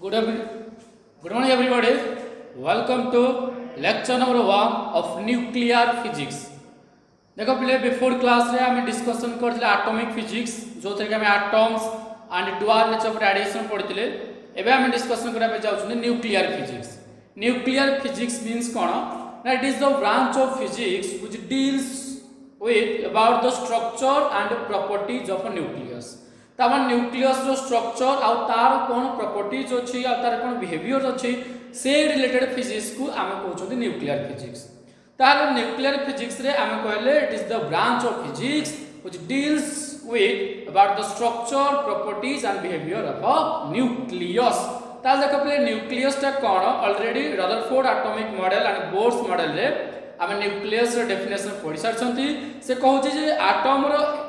Good, good morning everybody. Welcome to lecture number 1 of nuclear physics. देखो पिले before class रे हमें discussion करथिले एटॉमिक फिजिक्स जो थे कि हमें atoms and dual nature of radiation पढ़िथिले. एबे हमें डिस्कशन करा पे जाउछन nuclear physics. Nuclear physics means कोन ना it is the branch of physics which deals with about the structure and properties of a nucleus. तब न्यूक्लियस रो स्ट्रक्चर आउ तार कोन प्रॉपर्टीज अछि आ तार कोन बिहेवियर अछि से रिलेटेड फिजिक्स को आमे कहउछथि न्यूक्लियर फिजिक्स. तार न्यूक्लियर फिजिक्स रे आमे कहले it is the branch of physics which deals with about the structure, properties and behavior of a nucleus. तार देखो पले न्यूक्लियस ता कोन already Rutherford atomic model and Bohr's model रे आम न्यूक्लियस डेफिनेशन पढ़ी सारी से कहूँ जे आटम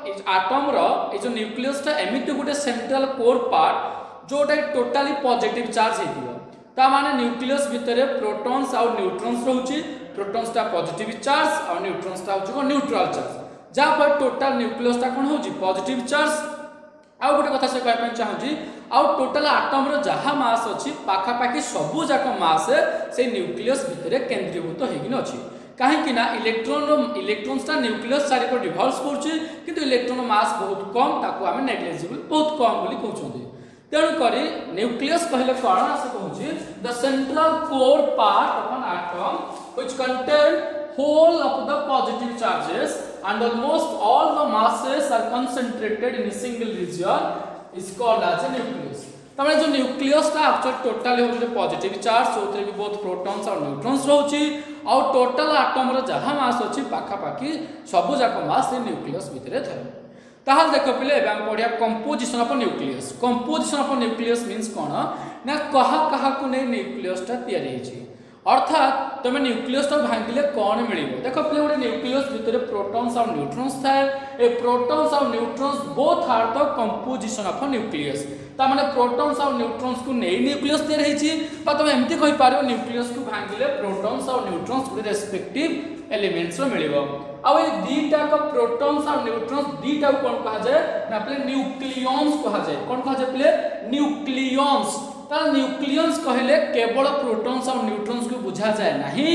रो जो न्यूक्लियस टा एमिति गोटे सेंट्रल कोर पार्ट जोटा टोटाली पॉजिटिव चार्ज होता माने न्यूक्लियस भितर प्रोटॉन्स और न्यूट्रॉन्स रोचे. प्रोटॉन्स टा पॉजिटिव चार्ज और न्यूट्रॉन्स टा होची न्यूट्रल चार्ज जहाँ पर टोटाल न्यूक्लियस टा कोन होची पॉजिटिव चार्ज. आउ गोटे कथा से कहबा चाहूची आउ टोटाल आटम रो जहाँ मास अछि पाखापाखी सबु जाक मास से न्यूक्लियस भितर केंद्रीभूत होगिन अछि. कहीं ना इलेक्ट्रॉन्स न्यूक्लियस चारिपर रिवॉल्व करछे किंतु इलेक्ट्रॉन मास बहुत कम ताको आमे नेग्लिजिबल बहुत कम बोली कहउछोंती. तेणु करी न्यूक्लियस कहले कोन से कहउची the central core part of an atom which contain whole of the positive charges and almost all the masses are concentrated in a single region is called as a nucleus. तमने जो nucleus ता actual total हो positive charge सोथरे भी बहुत protons और neutrons रहउची और total atom रो जहाँ मास अछि पाखापाखी सबु जाक मास से न्यूक्लियस भितरे थाए. ताहाल देखो पिले एबे हम पढिया composition of nucleus. Composition of nucleus means कोन ना कहा कहा को नै न्यूक्लियस ता तयारी हेछि अर्थात तमे न्यूक्लियस ता भांगिले कोन मिलिबो. देखो पिले ओडे न्यूक्लियस भितरे प्रोटॉन्स और न्यूट्रॉन्स थाए. ए प्रोटॉन्स और neutrons both are the composition of nucleus. ता माने प्रोटॉन्स और न्यूट्रॉन्स को नै न्यूक्लियस तयार हेछि बा तमे एम्ति कहि पारिबो न्यूक्लियस को भांगिले प्रोटॉन्स और न्यूट्रॉन्स के रेस्पेक्टिव एलिमेंट्स रो मिलिबो. आ ए दीटा का प्रोटॉन्स और न्यूट्रॉन्स दीटा को कोन कहा जाय ना प्ले न्यूक्लियॉन्स कहा जाय. कोन कहा जाय प्ले न्यूक्लियॉन्स. ता न्यूक्लियंस कहले केवल प्रोटॉन्स और न्यूट्रॉन्स को बुझा जाए नहीं.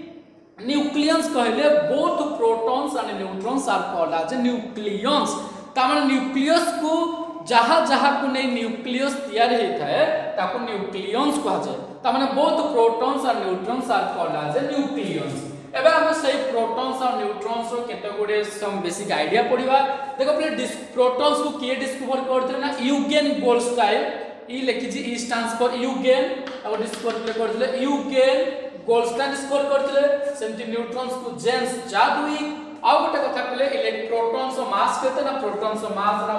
न्यूक्लियंस कहले both protons and neutrons are called as nucleons. ता माने न्यूक्लियस को जहाँ जहाँ को नै न्यूक्लियस तैयार हेता है ताको न्यूक्लियंस कहा जाए. ता माने बोथ प्रोटॉन्स और neutrons are called as nucleons. एबे हम सही प्रोटॉन्स और न्यूट्रॉन्स रो केते गुडे सम बेसिक आईडिया पढिबा. देखो प्ले प्रोटॉन्स को के डिस्कवर करथले ना यूगेन गोल्डस्टाइन. ई लिखि जी ई स्टैंड्स फॉर यूगेन और डिस्कवर करथले यूगेन गोल्डस्टाइन डिस्कवर करथले. सेमति न्यूट्रॉन्स को जेम्स चाडविक. आ गोटे कथा कहले इलेक्ट्रॉन्स मास केते ना प्रोटॉन्स मास ना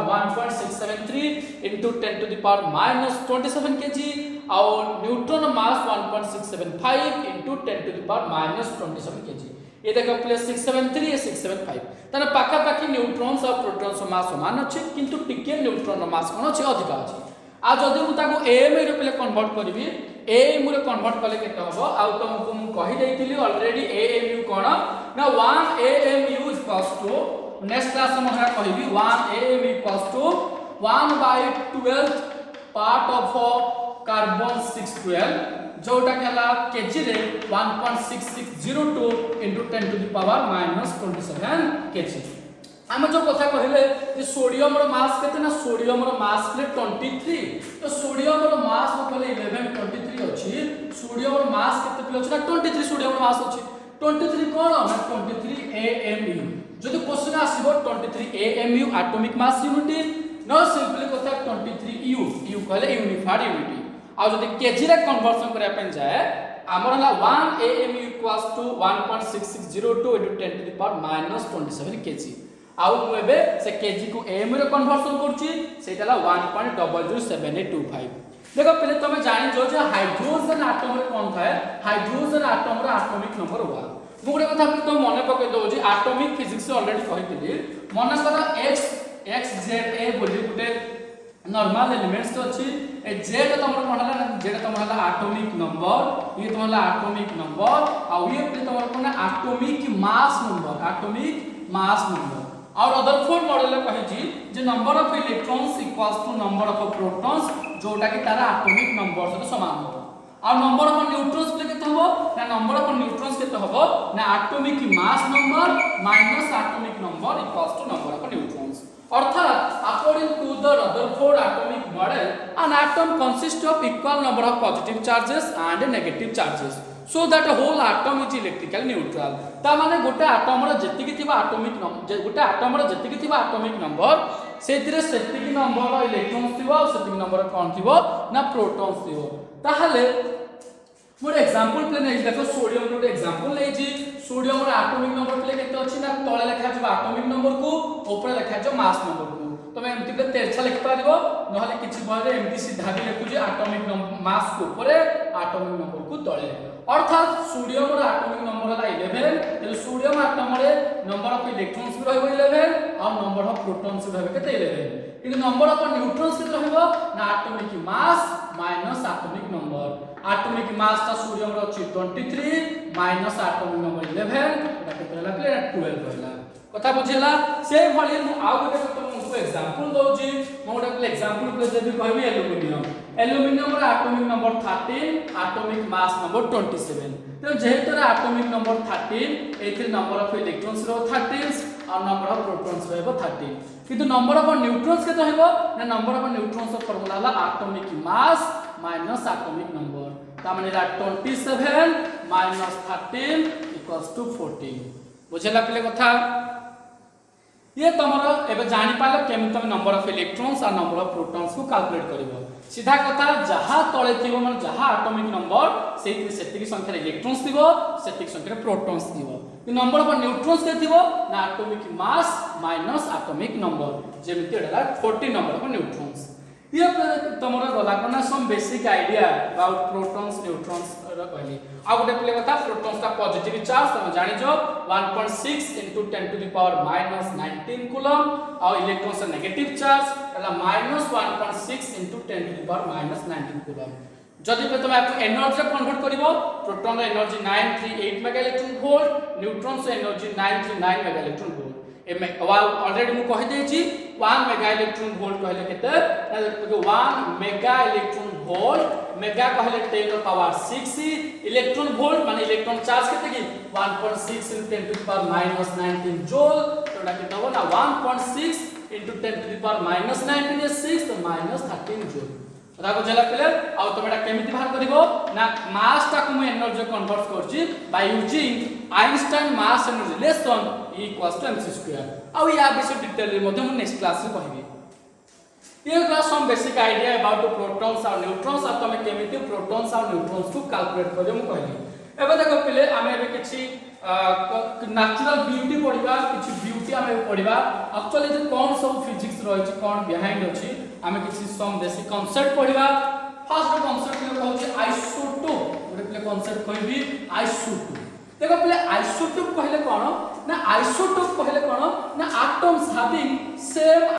1.673 into 10 to the power minus 27 kg और neutron mass 1.675 into 10 to the power minus 27 kg. ये देखो प्ले 673 या 675 तने पाखा पाखी न्यूट्रॉन्स और प्रोटॉन्स मास समान अछि किंतु टिके न्यूट्रॉन मास कोन अछि अधिक अछि. आ जदि मु ताको एएम रे पले कन्वर्ट करबी एएम रे कन्वर्ट कले केते हबो आ तुमको मु कहि दैथिली ऑलरेडी एएमयू कोन ना 1 AMU equals to next class में हमरा कहबी 1 AMU equals to 1/12 part of carbon 612 जोटा केला केजी रे 1.6602 into 10 to the power minus 27 kg. हम जो कथा कहले जे सोडियम रो मास केते ना सोडियम रो मास प्ले 23. तो सोडियम रो मास कहले 1123 अछि. सोडियम रो मास केते प्ले अछि ना 23 सोडियम रो मास अछि. 23 कोन ना 23 एएमयू. जदि क्वेश्चन आसीबो 23 एएमयू एटॉमिक मास यूनिट न सिंपली कथा 23 यू यू कहले यूनिफाइड यूनिट. आ जदि केजी रे कन्वर्जन करै पे जाय हमर हला 1 AMU equals to 1.6602 into 10 to the power minus 27 kg. आउ एबे से केजी को एम रे कन्वर्जन करछि सेटाला 1.007825. देखो पहले तमे जानि जो जे हाइड्रोजन एटम रे कोन थाए हाइड्रोजन एटम रो एटॉमिक नंबर 1. मु गोटे कथा तो मने पके दउ जे एटॉमिक फिजिक्स ऑलरेडी कहितली मने कर XZA बोली गुटे नॉर्मल एलिमेंट्स तो अछि. ए जेड तमरो कोनला जेड तमरो एटॉमिक नंबर ये तमरो एटॉमिक नंबर आ ये तमरो कोन atomic mass number atomic mass number. और रदरफोर्ड मॉडल कहिछि जे number of electrons equals to number of protons जोटा कि तार एटॉमिक नंबर सहित समान हो और नंबर ऑफ न्यूट्रॉन्स प्ले केते हबो ना नंबर ऑफ न्यूट्रॉन्स केते हबो ना atomic mass number minus atomic number equals to number of neutrons अर्थात according to the Rutherford atomic model an atom consists of equal number of positive charges and negative charges so that a whole atom is electrically neutral ता माने गोटे atom रो जेतिकी थिबा atomic number गोटे atom रो जेतिकी थिबा एटॉमिक नंबर सेतिरे सेतिकी नंबर रो इलेक्ट्रॉन्स थिबो और सेतिकी नंबर रो कोन थिबो ना प्रोटॉन्स थिबो ताहले मोर एग्जांपल प्ले नै देखो सोडियम रो एग्जांपल नै जी सोडियम रो एटॉमिक नंबर प्ले केते अछि ना तळे लेखा छै एटॉमिक नंबर को ऊपर लेखा छै मास नंबर को तमे एमति पे तेरछा लिख पारिबो नहले किछि बरे एमति सीधा भी लिखु जे एटॉमिक मास को ऊपर एटॉमिक नंबर को तळे अर्थात सोडियम रो एटॉमिक नंबर हला 11 तो सोडियम एटम रे नंबर ऑफ इलेक्ट्रॉन्स भी रहबो 11 और नंबर ऑफ प्रोटॉन्स भी रहबो केते 11 किंतु नंबर ऑफ न्यूट्रॉन्स केते रहबो ना atomic mass minus atomic number atomic mass ता सोडियम रो अछि 23 माइनस एटॉमिक नंबर 11 एटा केते रहला 12 रहला कथा बुझिला से भली मु आ गोटे तुमको एग्जांपल दोजी मु गोटे एग्जांपल प्ले देबी कहबी एल्युमिनियम रो atomic number 13 atomic mass number 27 तो जेहेतु एटॉमिक नंबर 13 एथिर नंबर ऑफ इलेक्ट्रॉन्स रो 13 और नंबर ऑफ प्रोटॉन्स रहबो 13 किंतु नंबर ऑफ न्यूट्रॉन्स के रहबो ना नंबर ऑफ न्यूट्रॉन्स का फार्मूला हला atomic mass minus atomic number ता माने 27 माइनस 13 इक्वल्स टू 14 बुझला पले कथा ये तमरो एबे जानि पालो केम तुम नंबर ऑफ इलेक्ट्रॉन्स और नंबर ऑफ प्रोटॉन्स को कैलकुलेट करिवो सीधा कथा जहा तळे थिबो मन जहा एटॉमिक नंबर सेति सेति संख्या इलेक्ट्रॉन्स थिबो सेति संख्या प्रोटॉन्स थिबो कि नंबर ऑफ न्यूट्रॉन्स के थिबो ना atomic mass minus atomic number जेमिति एडला 40 नंबर ऑफ न्यूट्रॉन्स ये तमरो गला कोना some basic idea about protons neutrons रो कहली आ गोटे प्ले कथा प्रोटॉन्स का पॉजिटिव चार्ज तुम जानि जो 1.6 * 10 टू द पावर -19 कूलम और इलेक्ट्रॉन्स का नेगेटिव चार्ज हला -1.6 * 10 टू द पावर -19 कूलम जदि पे तुम एनर्जी कन्वर्ट करिवो प्रोटॉन रो energy 938 mega electron volt neutron से एनर्जी 939 मेगा इलेक्ट्रॉन वोल्ट एमे ऑलरेडी मु कहि दे छी 1 मेगा इलेक्ट्रॉन वोल्ट कहले केते 1 मेगा इलेक्ट्रॉन वोल्ट मेगा कहले 10 टू पावर 6 इलेक्ट्रॉन वोल्ट माने इलेक्ट्रॉन चार्ज केते की 1.6 * 10 टू पावर -19 जूल तोडा के दबो ना 1.6 * 10 टू पावर -19 is 6 तो -13 जूल कथा को जला क्लियर आ तमेटा केमिति बाहर करिवो ना मास ता को मैं एनर्जी कन्वर्ट करछि by using Einstein mass energy less than E = mc2 आ या विषय डिटेल रे मध्य हम नेक्स्ट क्लास रे कहबी ये class some basic idea about the protons और न्यूट्रॉन्स आ तमे केमिति प्रोटॉन्स और न्यूट्रॉन्स को कैलकुलेट करियो हम कहली एबे देखो पहिले हमें एबे किछि नेचुरल ब्यूटी पढिबा किछि ब्यूटी हमें पढिबा एक्चुअली जे कोन सब फिजिक्स रहै छै कोन बिहाइंड अछि हमें किछि सम बेसिक कांसेप्ट पढिबा फर्स्ट कांसेप्ट में कहै छै आइसोटोप गोटे पहिले कांसेप्ट कहबी आइसोटोप देखो पहिले आइसोटोप कहले कोन ना आइसोटोप कहले कोन ना एटम्स हैविंग सेम